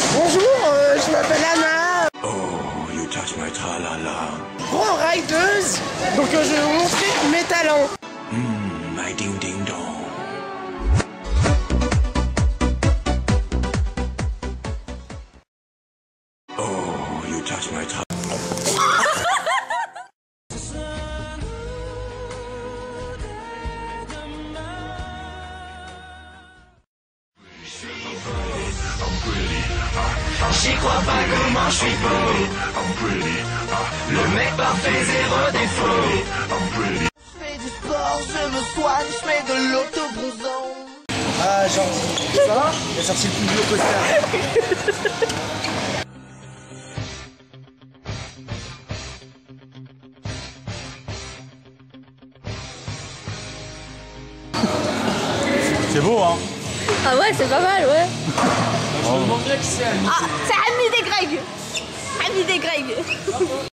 Bonjour, je m'appelle Anna. Oh, you touch my tra-la-la. Grand rideuse. Donc je vais vous montrer mes talents. My ding-ding-dong. Oh, you touch my tra... J'y crois pas comment je suis beau. Le mec parfait, zéro défaut. Je fais du sport, je me soigne, je fais de l'autobronzant. Ah gentil. Ça va? Il a sorti le plus vieux costard. C'est beau, hein? Ah ouais, c'est pas mal, ouais. Je me demande bien qui c'est. Ah, c'est Ami des Greg. Ami des Greg.